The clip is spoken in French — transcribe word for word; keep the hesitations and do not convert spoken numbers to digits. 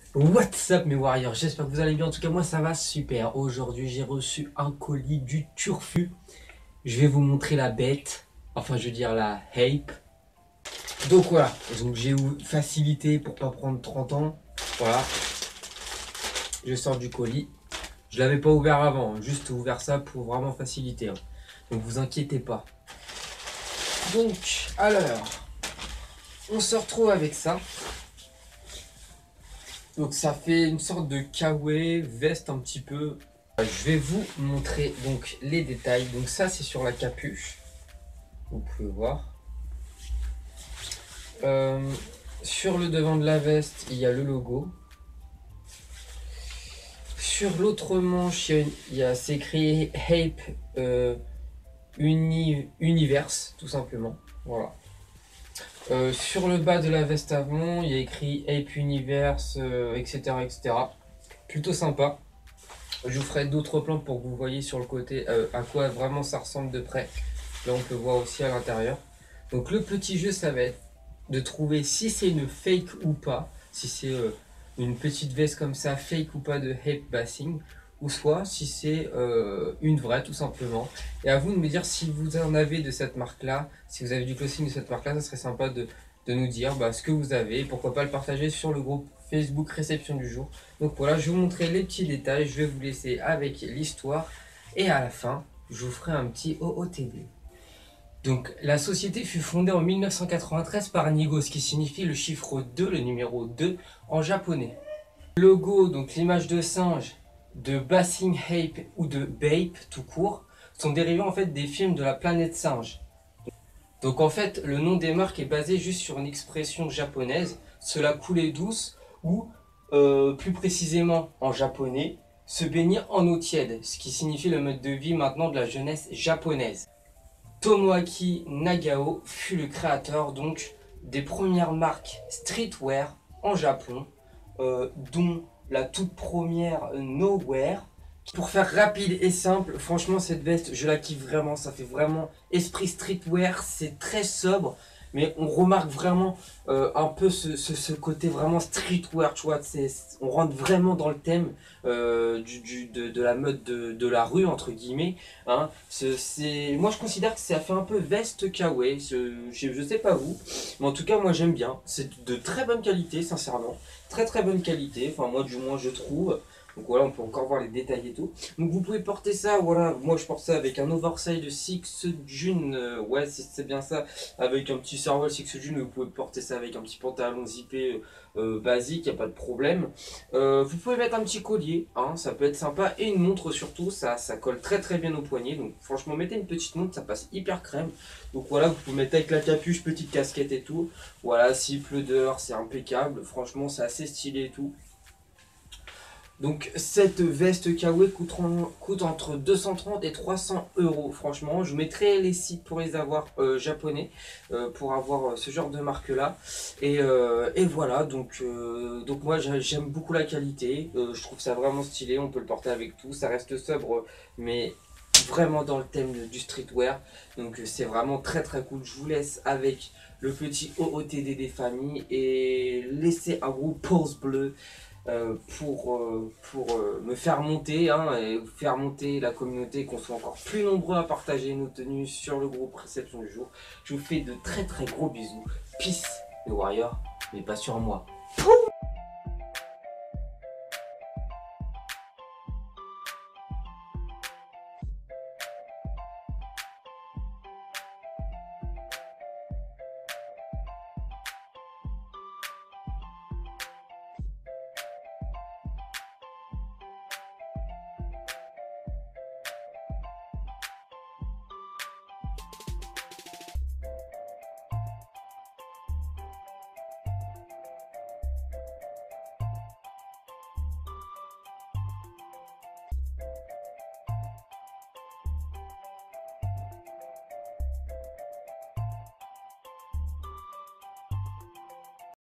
What's up mes warriors, j'espère que vous allez bien, en tout cas moi ça va super. Aujourd'hui j'ai reçu un colis du Turfu. Je vais vous montrer la bête, enfin je veux dire la Hype. Donc voilà, donc j'ai eu facilité pour pas prendre trente ans. Voilà, je sors du colis. Je l'avais pas ouvert avant, hein, juste ouvert ça pour vraiment faciliter, hein. Donc vous inquiétez pas. Donc alors, on se retrouve avec ça. Donc ça fait une sorte de kawaii, veste un petit peu. Je vais vous montrer donc les détails. Donc ça c'est sur la capuche. Vous pouvez voir. Euh, sur le devant de la veste, il y a le logo. Sur l'autre manche, il y a, il y a c'est écrit Hype euh, Uni, Universe, tout simplement. Voilà. Euh, sur le bas de la veste avant, il y a écrit Hype Universe, euh, et cetera, et cetera. Plutôt sympa. Je vous ferai d'autres plans pour que vous voyez sur le côté euh, à quoi vraiment ça ressemble de près. Là on peut voir aussi à l'intérieur. Donc le petit jeu ça va être de trouver si c'est une fake ou pas. Si c'est euh, une petite veste comme ça, fake ou pas de Hype Bassing. Ou soit si c'est euh, une vraie tout simplement. Et à vous de me dire si vous en avez de cette marque là. Si vous avez du clothing de cette marque là, ça serait sympa de, de nous dire bah, ce que vous avez. Pourquoi pas le partager sur le groupe Facebook réception du jour. Donc voilà, je vais vous montrer les petits détails, je vais vous laisser avec l'histoire et à la fin, je vous ferai un petit O O T D. Donc la société fut fondée en mille neuf cent quatre-vingt-treize par Nigo, ce qui signifie le chiffre deux, le numéro deux en japonais. Le logo, donc l'image de singe, de Bassing Hype ou de Bape tout court, sont dérivés en fait des films de la planète singe. Donc en fait, le nom des marques est basé juste sur une expression japonaise, cela coulait douce, ou euh, plus précisément en japonais, se baigner en eau tiède, ce qui signifie le mode de vie maintenant de la jeunesse japonaise. Tomoaki Nagao fut le créateur donc des premières marques streetwear en Japon, euh, dont la toute première Nowhere. Pour faire rapide et simple, franchement cette veste je la kiffe vraiment, ça fait vraiment esprit streetwear, c'est très sobre, mais on remarque vraiment euh, un peu ce, ce, ce côté vraiment streetwear, tu vois, on rentre vraiment dans le thème euh, du, du, de, de la mode de, de la rue entre guillemets, hein. C'est, moi je considère que ça fait un peu veste kawaii, je, je sais pas vous, mais en tout cas moi j'aime bien, c'est de très bonne qualité sincèrement, très très bonne qualité, enfin moi du moins je trouve. Donc voilà, on peut encore voir les détails et tout. Donc vous pouvez porter ça, voilà, moi je porte ça avec un oversize de Six June, euh, ouais c'est bien ça, avec un petit servol Six June, vous pouvez porter ça avec un petit pantalon zippé euh, basique, il n'y a pas de problème. Euh, vous pouvez mettre un petit collier, hein, ça peut être sympa, et une montre surtout, ça, ça colle très très bien au poignet, donc franchement mettez une petite montre, ça passe hyper crème. Donc voilà, vous pouvez mettre avec la capuche, petite casquette et tout. Voilà, s'il pleut dehors, c'est impeccable, franchement c'est assez stylé et tout. Donc cette veste kawaii coûte, coûte entre deux cent trente et trois cents euros. Franchement, je mettrai les sites pour les avoir euh, japonais, euh, pour avoir euh, ce genre de marque là. Et, euh, et voilà, donc, euh, donc moi j'aime beaucoup la qualité. Euh, je trouve ça vraiment stylé, on peut le porter avec tout. Ça reste sobre, mais vraiment dans le thème du streetwear. Donc c'est vraiment très très cool. Je vous laisse avec le petit O O T D des familles et laissez un gros pouce bleu. Euh, pour, euh, pour euh, me faire monter hein, et faire monter la communauté, qu'on soit encore plus nombreux à partager nos tenues sur le groupe réception du jour. Je vous fais de très très gros bisous. Peace les warriors, mais pas sur moi.